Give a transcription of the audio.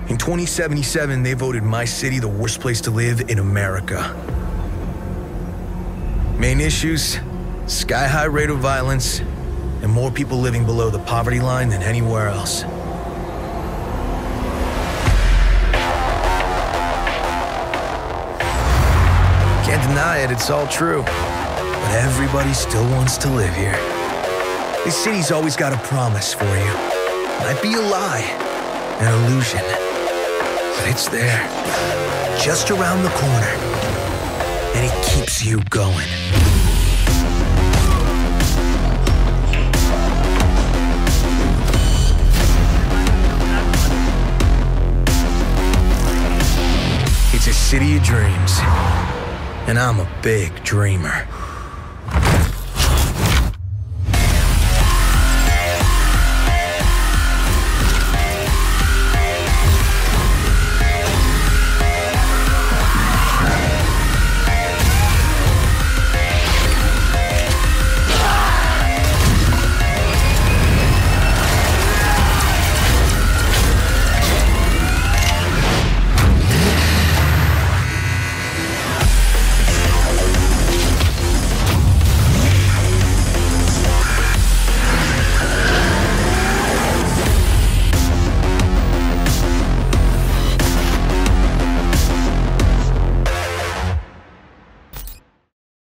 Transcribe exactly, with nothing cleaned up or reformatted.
In twenty seventy-seven, they voted my city the worst place to live in America. Main issues: sky-high rate of violence, and more people living below the poverty line than anywhere else. Can't deny it, it's all true. But everybody still wants to live here. This city's always got a promise for you. Might be a lie, an illusion, but it's there, just around the corner, and it keeps you going. It's a city of dreams, and I'm a big dreamer.